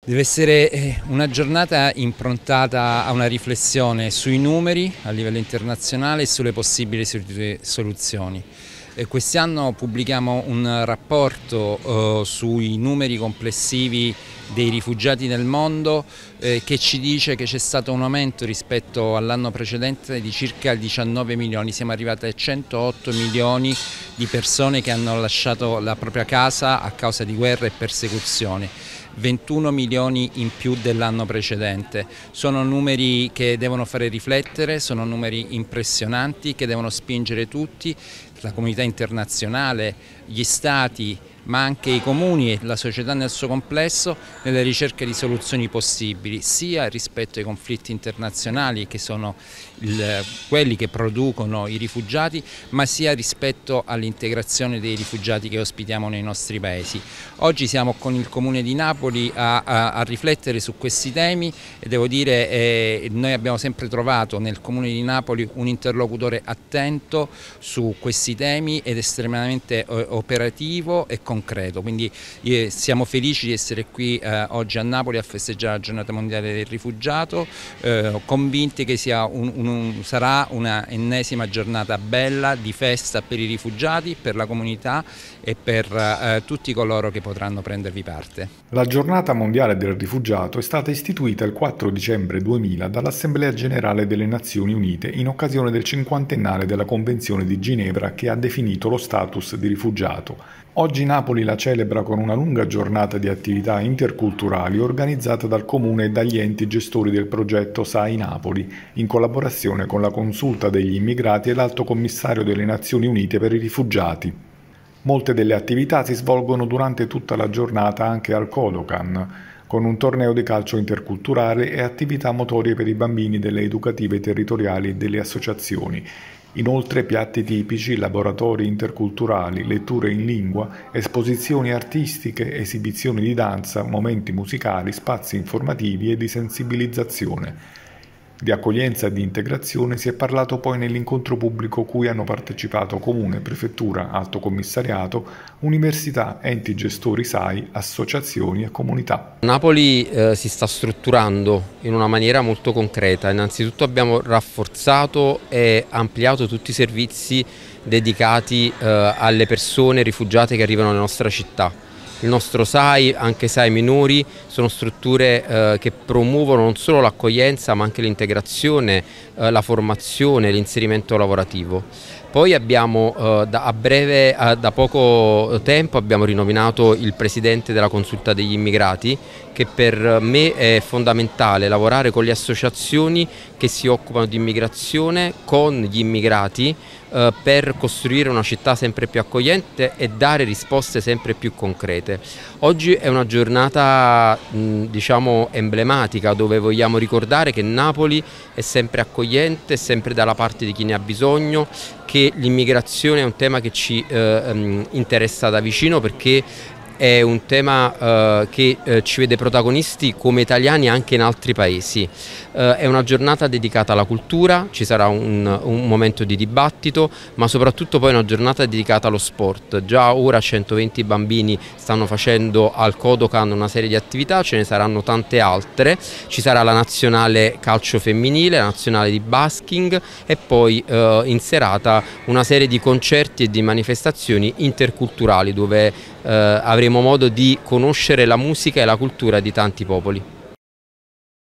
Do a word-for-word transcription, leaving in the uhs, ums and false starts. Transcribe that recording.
Deve essere una giornata improntata a una riflessione sui numeri a livello internazionale e sulle possibili soluzioni. Quest'anno pubblichiamo un rapporto eh, sui numeri complessivi dei rifugiati nel mondo eh, che ci dice che c'è stato un aumento rispetto all'anno precedente di circa diciannove milioni, siamo arrivati a centootto milioni di persone che hanno lasciato la propria casa a causa di guerra e persecuzioni. ventuno milioni in più dell'anno precedente. Sono numeri che devono fare riflettere, sono numeri impressionanti che devono spingere tutti, la comunità internazionale, gli stati, ma anche i comuni e la società nel suo complesso nelle ricerche di soluzioni possibili, sia rispetto ai conflitti internazionali che sono il, quelli che producono i rifugiati, ma sia rispetto all'integrazione dei rifugiati che ospitiamo nei nostri paesi. Oggi siamo con il Comune di Napoli a, a, a riflettere su questi temi e devo dire eh, noi abbiamo sempre trovato nel Comune di Napoli un interlocutore attento su questi temi ed estremamente eh, operativo e concreto, quindi eh, siamo felici di essere qui eh, oggi a Napoli a festeggiare la giornata mondiale del rifugiato, eh, convinti che sia un, un, sarà una ennesima giornata bella di festa per i rifugiati, per la comunità e per eh, tutti coloro che potranno prendervi parte. La giornata mondiale del rifugiato è stata istituita il quattro dicembre duemila dall'Assemblea Generale delle Nazioni Unite in occasione del cinquantennale della Convenzione di Ginevra che ha definito lo status di rifugiato. Oggi Napoli la celebra con una lunga giornata di attività interculturali organizzata dal Comune e dagli enti gestori del progetto S A I Napoli, in collaborazione con la Consulta degli Immigrati e l'Alto Commissario delle Nazioni Unite per i Rifugiati. Molte delle attività si svolgono durante tutta la giornata anche al Kodokan, con un torneo di calcio interculturale e attività motorie per i bambini delle educative territoriali e delle associazioni. Inoltre piatti tipici, laboratori interculturali, letture in lingua, esposizioni artistiche, esibizioni di danza, momenti musicali, spazi informativi e di sensibilizzazione. Di accoglienza e di integrazione si è parlato poi nell'incontro pubblico cui hanno partecipato Comune, Prefettura, Alto Commissariato, Università, enti gestori S A I, associazioni e comunità. Napoli eh, si sta strutturando in una maniera molto concreta. Innanzitutto abbiamo rafforzato e ampliato tutti i servizi dedicati eh, alle persone rifugiate che arrivano nella nostra città. Il nostro S A I, anche S A I minori, sono strutture eh, che promuovono non solo l'accoglienza ma anche l'integrazione, eh, la formazione, l'inserimento lavorativo. Poi abbiamo eh, da, a breve, eh, da poco tempo abbiamo rinominato il presidente della Consulta degli Immigrati, che per me è fondamentale lavorare con le associazioni che si occupano di immigrazione, con gli immigrati, eh, per costruire una città sempre più accogliente e dare risposte sempre più concrete. Oggi è una giornata mh, diciamo emblematica, dove vogliamo ricordare che Napoli è sempre accogliente, è sempre dalla parte di chi ne ha bisogno, che l'immigrazione è un tema che ci eh, interessa da vicino perché è un tema eh, che eh, ci vede protagonisti come italiani anche in altri paesi. Eh, è una giornata dedicata alla cultura, ci sarà un, un momento di dibattito, ma soprattutto poi una giornata dedicata allo sport. Già ora centoventi bambini stanno facendo al Kodokan una serie di attività, ce ne saranno tante altre. Ci sarà la nazionale calcio femminile, la nazionale di basking e poi eh, in serata una serie di concerti e di manifestazioni interculturali dove eh, avremo modo di conoscere la musica e la cultura di tanti popoli.